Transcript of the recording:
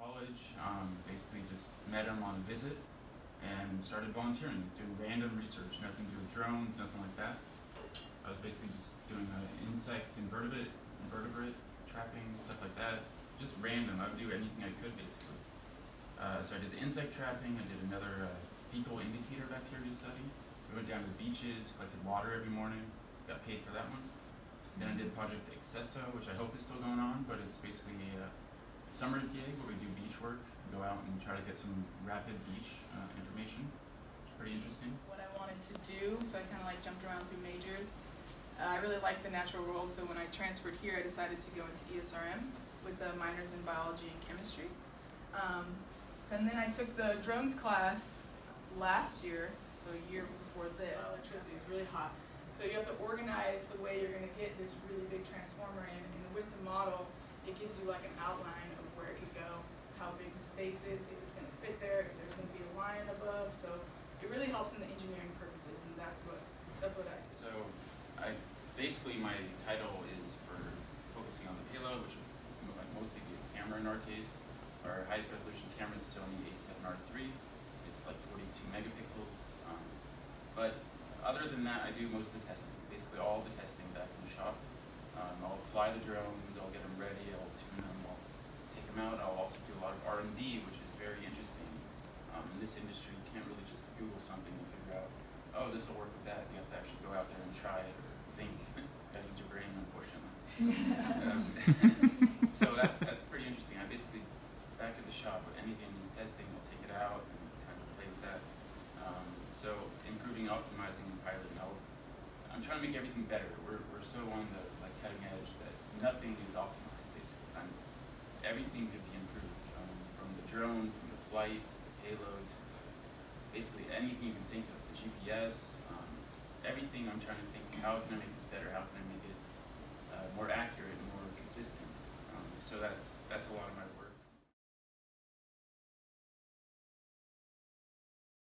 college. Basically just met him on a visit and started volunteering, doing random research, nothing to do with drones, nothing like that. I was basically just doing insect invertebrate trapping, stuff like that. Just random. I would do anything I could basically. So I did the insect trapping. I did another fecal indicator bacteria study. We went down to the beaches, collected water every morning, got paid for that one. Then I did Project Accesso, which I hope is still going on, but it's basically a summer gig where we do beach work, go out and try to get some rapid beach information. It's pretty interesting. What I wanted to do, so I kind of like jumped around through majors. I really liked the natural world, so when I transferred here, I decided to go into ESRM with the minors in biology and chemistry. And then I took the drones class last year, so a year before this. Electricity is really hot. So you have to organize the way you're going to get this really big transformer in, and with the model, it gives you like an outline of where it could go, how big the space is, if it's going to fit there, if there's going to be a line above. So it really helps in the engineering purposes, and that's what I do. So basically my title is for focusing on the payload, which would mostly be a camera in our case. Our highest resolution camera is still in the A7R III. It's like 42 megapixels. But other than that, I do most of the testing, basically all the testing back in the shop. I'll fly the drones, I'll get them ready, I'll tune them, I'll take them out. I'll also do a lot of R&D, which is very interesting. In this industry, you can't really just Google something and figure out, oh, this will work with that. You have to actually go out there and try it or think. You gotta use your brain, unfortunately. So that's pretty interesting. I basically, back at the shop, with anything needs testing, I'll take it out and kind of play with that. So improving, optimizing, and piloting. I'm trying to make everything better. We're so on the cutting edge that nothing is optimized, basically. Everything could be improved, from the drone, from the flight, to the payload, to basically anything you can think of, the GPS, everything I'm trying to think, how can I make this better? How can I make it more accurate and more consistent? So that's a lot of my work.